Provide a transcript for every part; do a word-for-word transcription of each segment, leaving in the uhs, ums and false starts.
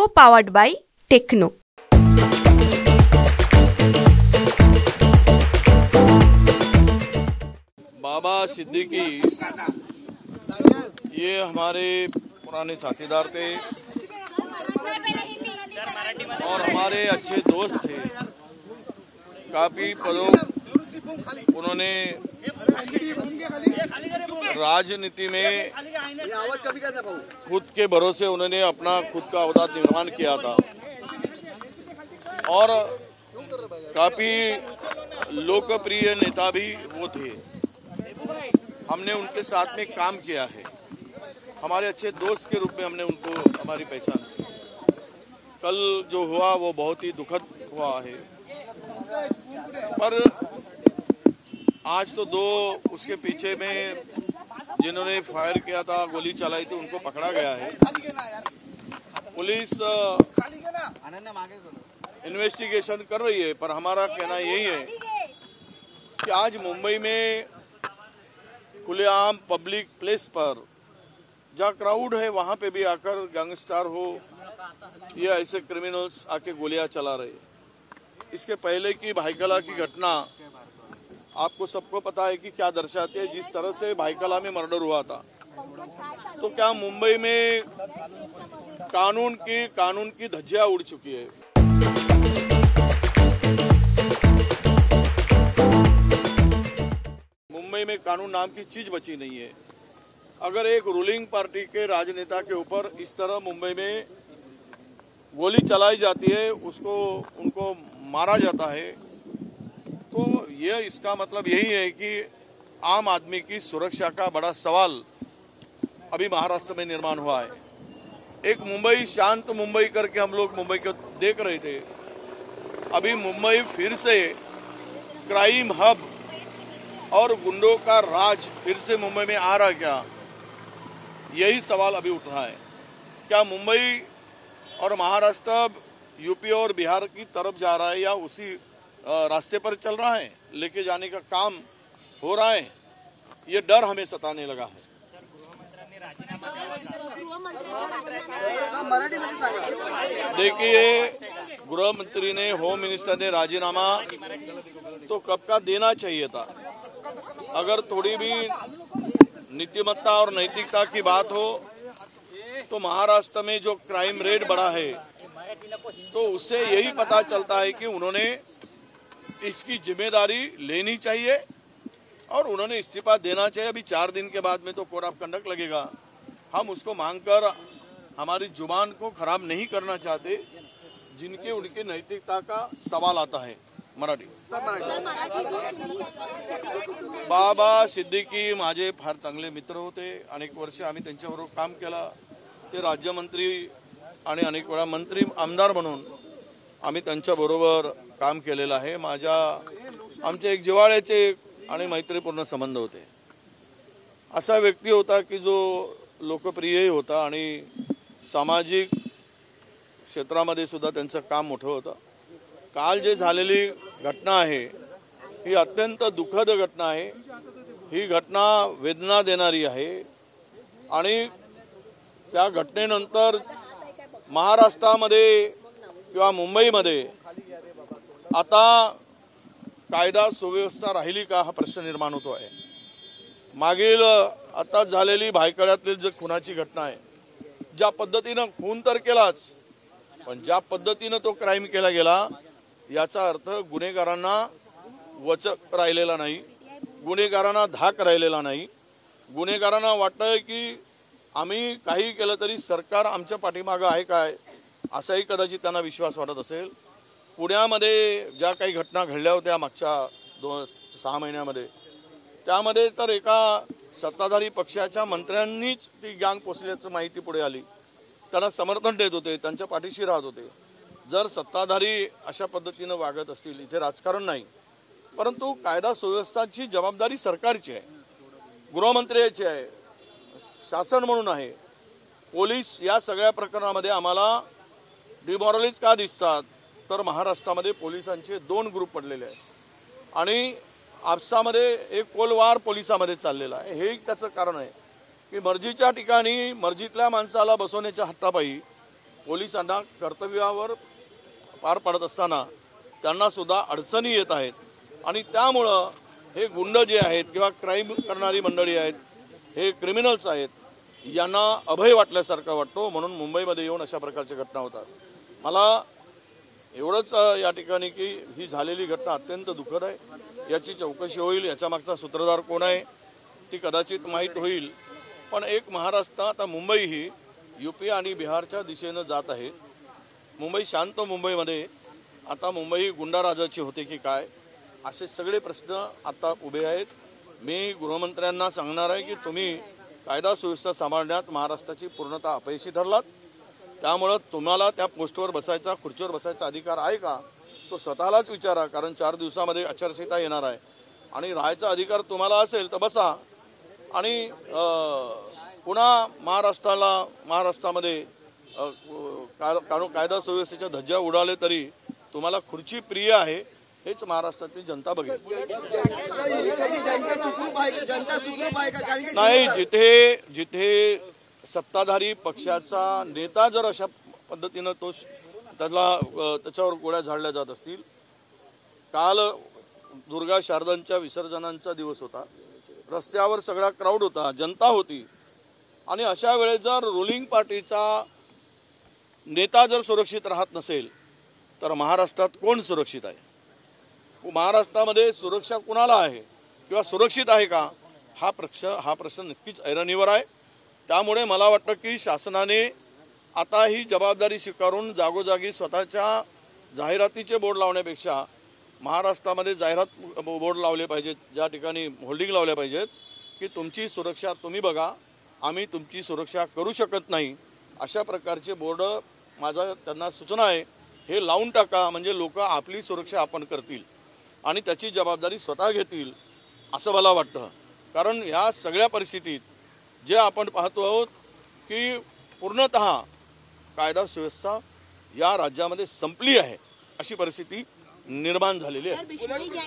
Co-powered by Techno. बाबा सिद्दीकी ये हमारे पुराने साथीदार थे और हमारे अच्छे दोस्त थे। काफी पदों उन्होंने राजनीति में खुद के भरोसे उन्होंने अपना खुद का ओहदा निर्माण किया था और काफी लोकप्रिय नेता भी वो थे। हमने उनके साथ में काम किया है, हमारे अच्छे दोस्त के रूप में हमने उनको हमारी पहचान की। कल जो हुआ वो बहुत ही दुखद हुआ है, पर आज तो दो उसके पीछे में जिन्होंने फायर किया था, गोली चलाई थी, उनको पकड़ा गया है। पुलिस इन्वेस्टिगेशन कर रही है, पर हमारा कहना यही है कि आज मुंबई में खुलेआम पब्लिक प्लेस पर जहाँ क्राउड है वहां पे भी आकर गैंगस्टर हो या ऐसे क्रिमिनल्स आके गोलियां चला रहे। इसके पहले की भाईकला की घटना आपको सबको पता है कि क्या दर्शाती है। जिस तरह से भाईकला में मर्डर हुआ था, तो क्या मुंबई में कानून की कानून की धज्जियां उड़ चुकी है। मुंबई में कानून नाम की चीज बची नहीं है। अगर एक रूलिंग पार्टी के राजनेता के ऊपर इस तरह मुंबई में गोली चलाई जाती है, उसको उनको मारा जाता है, तो यह इसका मतलब यही है कि आम आदमी की सुरक्षा का बड़ा सवाल अभी महाराष्ट्र में निर्माण हुआ है। एक मुंबई शांत मुंबई करके हम लोग मुंबई को देख रहे थे, अभी मुंबई फिर से क्राइम हब और गुंडों का राज फिर से मुंबई में आ रहा क्या, यही सवाल अभी उठ रहा है। क्या मुंबई और महाराष्ट्र यूपी और बिहार की तरफ जा रहा है या उसी रास्ते पर चल रहा है, लेके जाने का काम हो रहा है? ये डर हमें सताने लगा है। देखिए, गृह मंत्री ने, होम मिनिस्टर ने राजीनामा तो कब का देना चाहिए था। अगर थोड़ी भी नीतिमत्ता और नैतिकता की बात हो तो महाराष्ट्र में जो क्राइम रेट बढ़ा है, तो उससे यही पता चलता है कि उन्होंने इसकी जिम्मेदारी लेनी चाहिए और उन्होंने इस्तीफा देना चाहिए। अभी चार दिन के बाद में तो कोड ऑफ कंडक्ट लगेगा। हम उसको मांगकर हमारी जुबान को खराब नहीं करना चाहते, जिनके उनके नैतिकता का सवाल आता है। मराठी बाबा सिद्दीकी माझे फार चांगले मित्र होते। अनेक वर्ष आम्ही त्यांच्याबरोबर काम केला। ते राज्यमंत्री आणि अनेक वेळा मंत्री आमदार म्हणून आम्ही त्यांच्याबरोबर काम केलेलं आहे। माझ्या आमचे एक जिव्हाळ्याचे आणि मैत्रीपूर्ण संबंध होते। असा व्यक्ती होता की जो लोकप्रिय होता आणि सामाजिक क्षेत्रामध्ये सुद्धा त्यांचं काम मोठं होतं। काल जे झालेली घटना आहे ही अत्यंत दुःखद घटना आहे। ही घटना वेदना देणारी आहे आणि त्या घटनेनंतर महाराष्ट्रामध्ये किंवा मुंबईमध्ये आता कायदा सुव्यवस्था राहिली का हा प्रश्न निर्माण होतो आहे। मागील आता झालेली भायखळ्यातील जी खुनाची घटना आहे, ज्या पद्धतीने खून तर केलाच, पण ज्या पद्धतीने तो क्राइम केला गेला याचा अर्थ गुन्हेगारांना वचक राहिलेला नाही, गुन्हेगारांना धाक राहिलेला नाही। गुन्हेगारांना वाटतं की आम्ही काही केलं तरी सरकार आमच्या पाठीमागे आहे काय, असाही कदाचित त्यांना विश्वास वाटत असेल। पुण्यामध्ये ज्या काही घटना घडल्या होत्या मागच्या दोन सहा महिन्यामध्ये, त्यामध्ये तर एका सत्ताधारी पक्षाच्या मंत्र्यांनीच ती गँग पोचल्याची माहिती पुढे आली। त्यांना समर्थन देत होते, त्यांच्या पाठीशी राहत होते। जर सत्ताधारी अशा पद्धतीने वागत असतील, इथे राजकारण नाही, परंतु कायदा सुव्यवस्थेची जबाबदारी सरकारची आहे, गृहमंत्र्याची आहे, शासन म्हणून आहे। पोलीस या सगळ्या प्रकरणामध्ये आम्हाला डिमॉरलाइज का दिसतात, तर महाराष्ट्रामध्ये पोलिसांचे दोन ग्रुप पडलेले आहेत आणि आपसामध्ये एक कोलवार पोलिसांमध्ये चाललेला आहे। हे त्याचं कारण आहे की मर्जीच्या ठिकाणी मर्जीतल्या माणसाला बसवण्याच्या हट्टापायी पोलिसांना कर्तव्यावर पार पाडत असताना त्यांना सुद्धा अडचणी येत आहेत आणि त्यामुळं हे गुंड जे आहेत किंवा क्राईम करणारी मंडळी आहेत, हे क्रिमिनल्स आहेत, यांना अभय वाटल्यासारखा वाटतो, म्हणून मुंबईमध्ये येऊन अशा प्रकारच्या घटना होतात। मला एवढंच या ठिकाणी की ही झालेली घटना अत्यंत दुःखद आहे, याची चौकशी होईल, याच्या मागचा सूत्रधार कोण आहे ती कदाचित माहीत होईल। पण एक महाराष्ट्र आता मुंबई ही यूपी आणि बिहारच्या दिशेनं जात आहे। मुंबई शांत मुंबईमध्ये आता मुंबई गुंडाराजाची होते की काय, असे सगळे प्रश्न आता उभे आहेत। मी गृहमंत्र्यांना सांगणार आहे की तुम्ही कायदा सुव्यवस्था सांभाळण्यात महाराष्ट्राची पूर्णतः अपयशी ठरलात, त्यामुळे तुम्हाला त्या पोस्टवर बसायचा, खुर्चीवर बसायचा अधिकार आहे का तो स्वतःलाच विचारा, कारण चार दिवसामध्ये आचारसंहिता येणार आहे आणि राहायचा अधिकार तुम्हाला असेल तर बसा आणि पुन्हा महाराष्ट्राला महाराष्ट्रामध्ये कायदा सुव्यवस्थेच्या धज्जा उडाले तरी तुम्हाला खुर्ची प्रिय आहे हेच महाराष्ट्रातली जनता बघेल। नाही, जिथे जिथे सत्ताधारी पक्षाचा नेता जर अशा पद्धतीनं तो त्याला त्याच्यावर गोळ्या झाडल्या जात असतील, काल दुर्गा शारदांच्या विसर्जनाचा दिवस होता, रस्त्यावर सगळा क्राऊड होता, जनता होती आणि अशा वेळेस जर रुलिंग पार्टीचा नेता जर सुरक्षित राहत नसेल तर महाराष्ट्रात कोण सुरक्षित आहे? महाराष्ट्रामध्ये सुरक्षा कुणाला आहे किंवा सुरक्षित आहे का हा प्रश्न हा प्रश्न नक्कीच ऐरणीवर आहे। त्यामुळे मला वाटतं की शासनाने आता ही जबाबदारी स्वीकारून जागोजागी स्वतःच्या जाहिरातीचे बोर्ड लावण्यापेक्षा महाराष्ट्रामध्ये जाहिरात बोर्ड लावले पाहिजेत, ज्या ठिकाणी होल्डिंग लावल्या पाहिजेत की तुमची सुरक्षा तुम्ही बघा, आम्ही तुमची सुरक्षा करू शकत नाही, अशा प्रकारचे बोर्ड माझा त्यांना सूचना आहे हे लावून टाका, म्हणजे लोक आपली सुरक्षा आपण करतील आणि त्याची जबाबदारी स्वतः घेतील असं मला वाटतं। कारण ह्या सगळ्या परिस्थितीत जे आपण पाहतो आहोत की पूर्णतः कायदा सुव्यवस्था या राज्यामध्ये संपली आहे अशी परिस्थिती निर्माण झालेली आहे।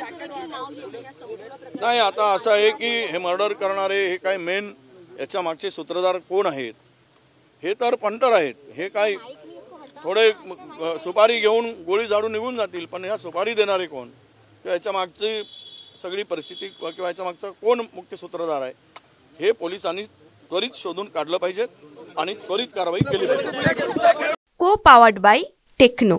नाही, आता असं आहे की हे मर्डर करणारे हे काय मेन याच्या मागचे सूत्रधार कोण आहेत हे तर पंटर आहेत, हे काय थोडे सुपारी घेऊन गोळी झाडून निघून जातील, पण ह्या सुपारी देणारे कोण किंवा याच्या मागची सगळी परिस्थिती किंवा याच्या मागचा कोण मुख्य सूत्रधार आहे हे पोलिसांनी त्वरित शोधून काढलं पाहिजे आणि त्वरित कारवाई केली पाहिजे। को पावर्ड बाय टेक्नो।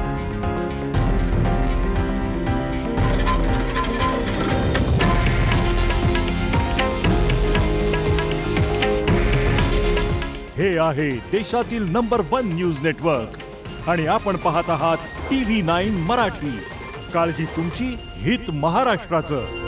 हे आहे देशातील नंबर वन न्यूज नेटवर्क आणि आपण पाहत आहात टीव्ही नाईन मराठी। काळजी तुमची, हित महाराष्ट्राचं।